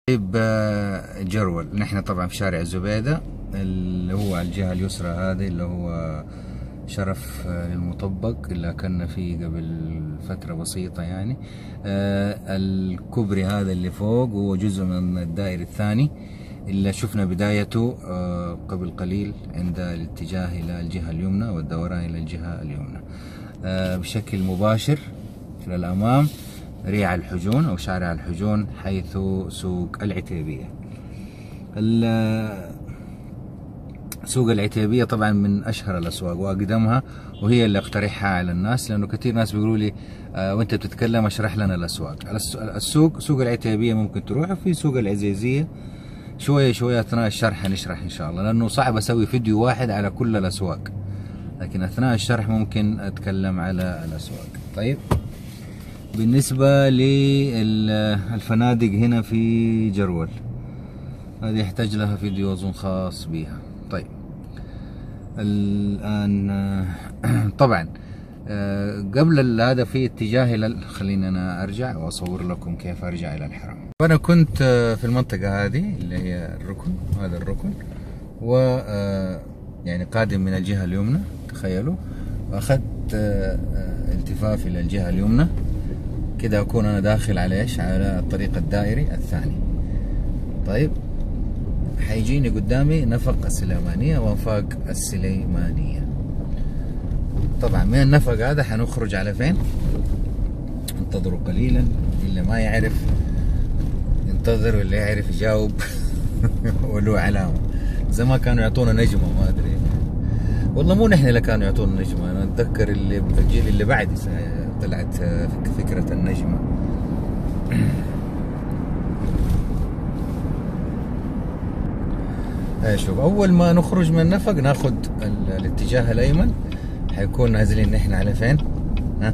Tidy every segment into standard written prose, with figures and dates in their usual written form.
طيب جرول، نحن طبعا في شارع الزبيدة اللي هو على الجهة اليسرى، هذه اللي هو شرف للمطبق اللي كنا فيه قبل فترة بسيطة يعني. الكوبري هذا اللي فوق هو جزء من الدائري الثاني اللي شفنا بدايته قبل قليل عند الاتجاه إلى الجهة اليمنى والدوران إلى الجهة اليمنى بشكل مباشر للأمام. ريع الحجون أو شارع الحجون حيث سوق العتيبية. سوق العتيبية طبعا من أشهر الأسواق وأقدمها، وهي اللي أقترحها على الناس، لأنه كثير ناس بيقولوا لي وأنت بتتكلم اشرح لنا الأسواق. سوق العتيبية ممكن تروح، وفي سوق العزيزية شوية شوية أثناء الشرح هنشرح إن شاء الله، لأنه صعب أسوي فيديو واحد على كل الأسواق، لكن أثناء الشرح ممكن أتكلم على الأسواق. طيب، بالنسبة للفنادق هنا في جرول، هذه يحتاج لها فيديو أظن خاص بها. طيب الآن طبعا قبل هذا في اتجاه إلى، خليني أنا أرجع وأصور لكم كيف أرجع إلى الحرم. أنا كنت في المنطقة هذه اللي هي الركن، هذا الركن، و يعني قادم من الجهة اليمنى، تخيلوا، وأخذت التفاف إلى الجهة اليمنى كده، أكون أنا داخل على إيش؟ على الطريق الدائري الثاني. طيب، حيجيني قدامي نفق السليمانية وانفاق السليمانية. طبعا من النفق هذا حنخرج على فين؟ انتظروا قليلا، اللي ما يعرف ينتظر واللي يعرف يجاوب ولو علامة. زي ما كانوا يعطونا نجمة، ما أدري والله، مو نحن اللي كانوا يعطونا نجمة، أنا أتذكر اللي الجيل اللي بعدي طلعت فكرة النجمة. شوف، أول ما نخرج من النفق ناخد الاتجاه الأيمن، حيكون نازلين نحن على فين؟ ها؟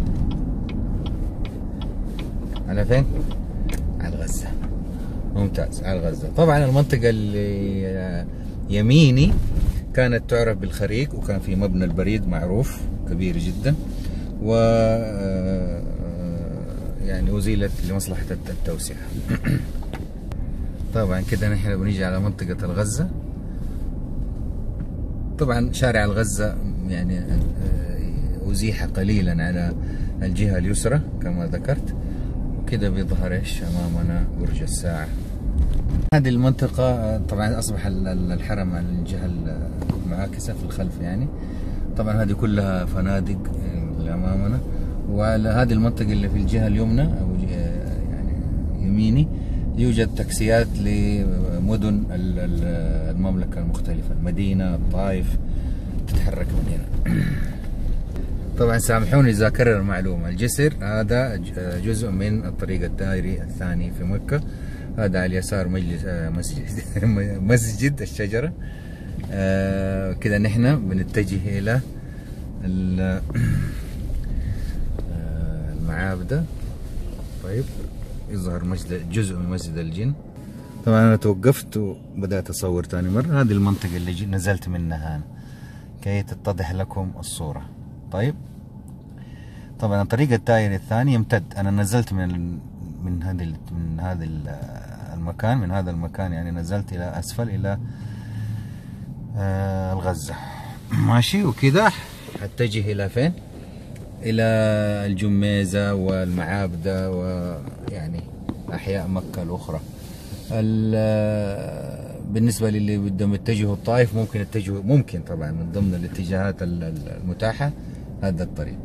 على فين؟ على الغزة. ممتاز، على الغزة. طبعا المنطقة اللي يميني كانت تعرف بالخريق، وكان في مبنى البريد معروف كبير جدا، و يعني أزيلت لمصلحة التوسعة. طبعا كده نحن بنيجي على منطقة الغزة. طبعا شارع الغزة يعني أزيح قليلا على الجهة اليسرى كما ذكرت، وكده بيظهر ايش أمامنا؟ برج الساعة. هذه المنطقة طبعا أصبح الحرم على الجهة المعاكسة في الخلف يعني. طبعا هذه كلها فنادق اللي أمامنا، وعلى هذه المنطقة اللي في الجهة اليمنى أو يعني يميني يوجد تاكسيات لمدن المملكة المختلفة، المدينة، الطائف، تتحرك من هنا. طبعا سامحوني إذا أكرر المعلومة، الجسر هذا جزء من الطريق الدائري الثاني في مكة. هذا على اليسار مسجد الشجرة. كده نحن بنتجه إلى المعابد. طيب، يظهر جزء من مسجد الجن. طبعا أنا توقفت وبدأت أصور ثاني مرة. هذه المنطقة اللي نزلت منها أنا كي تتضح لكم الصورة. طيب، طبعا الطريق الدائري الثاني يمتد. أنا نزلت من هذا المكان، من هذا المكان يعني نزلت إلى أسفل إلى الغزة، ماشي، وكذا هتجه إلى فين؟ إلى الجميزة والمعابدة ويعني أحياء مكة الأخرى. بالنسبة للي بدهم يتجهوا الطائف ممكن يتجهوا، ممكن طبعا من ضمن الاتجاهات المتاحة هذا الطريق.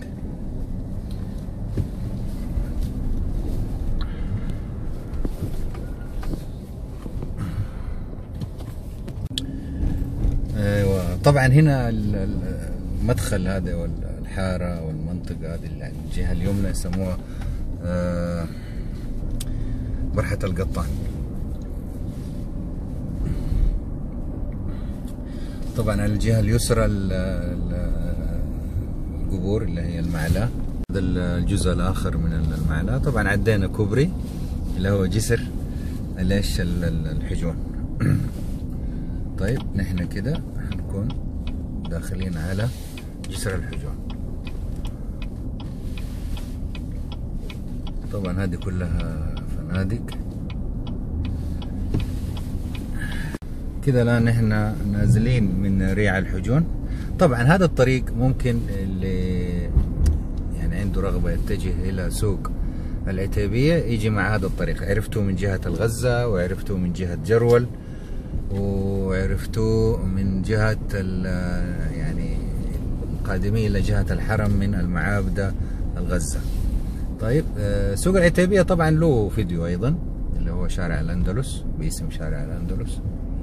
ايوه، طبعا هنا المدخل هذا والحارة والمنطقة هذه يعني الجهة اليمنى يسموها برحة القطان. طبعا على الجهة اليسرى القبور اللي هي المعلاه، هذا الجزء الآخر من المعلاه. طبعا عدينا كوبري اللي هو جسر ليش الحجون. طيب، نحن كده حنكون داخلين على جسر الحجون. طبعا هذه كلها فنادق. كده الآن احنا نازلين من ريع الحجون. طبعا هذا الطريق ممكن اللي يعني عنده رغبة يتجه إلى سوق العتيبية يجي مع هذا الطريق. عرفتوا من جهة الغزة، وعرفتوا من جهة جرول، وعرفتوا من جهة يعني القادمين إلى جهة الحرم من المعابدة الغزة. طيب سوق العتيبية طبعا له فيديو أيضا اللي هو شارع الأندلس، باسم شارع الأندلس.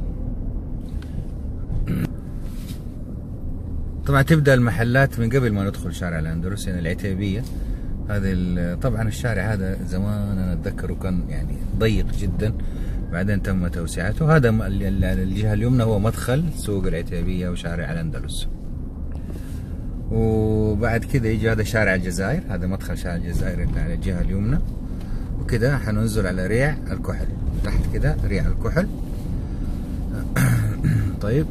طبعا تبدأ المحلات من قبل ما ندخل شارع الأندلس، يعني العتيبية هذا طبعا الشارع هذا زمان أنا أتذكره كان يعني ضيق جدا، بعدين تم توسعته. هذا الجهة اليمنى هو مدخل سوق العتيبية وشارع الأندلس، وبعد كده يجي هذا شارع الجزائر، هذا مدخل شارع الجزائر اللي على الجهة اليمنى. وكده حننزل على ريع الكحل، تحت كده ريع الكحل. طيب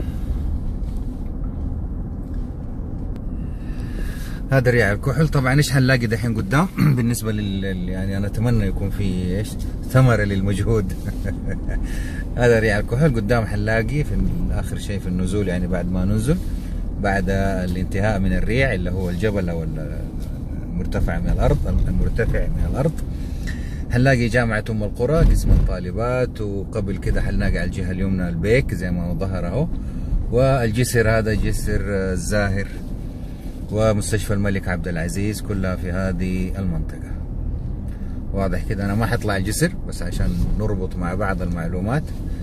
هذا ريع الكحل. طبعا ايش حنلاقي دحين قدام؟ بالنسبه يعني انا اتمنى يكون في ايش ثمره للمجهود. هذا ريع الكحل قدام، حنلاقي في اخر شيء في النزول، يعني بعد ما ننزل بعد الانتهاء من الريع اللي هو الجبل او المرتفع من الارض، حنلاقي جامعة أم القرى قسم الطالبات، وقبل كده حنلاقي على الجهة اليمنى البيك زي ما ظهر اهو، والجسر هذا جسر الزاهر، ومستشفى الملك عبد العزيز، كلها في هذه المنطقة. واضح كده، أنا ما حطلع الجسر بس عشان نربط مع بعض المعلومات.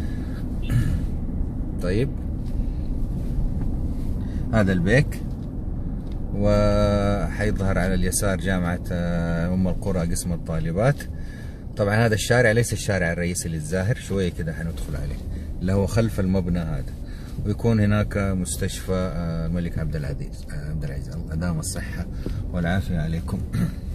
طيب هذا البيك، وحيظهر على اليسار جامعة أم القرى قسم الطالبات. طبعا هذا الشارع ليس الشارع الرئيسي للزاهر، شوية كده حندخل عليه اللي هو خلف المبنى هذا، ويكون هناك مستشفى الملك عبد العزيز. الله أدام الصحة والعافية عليكم.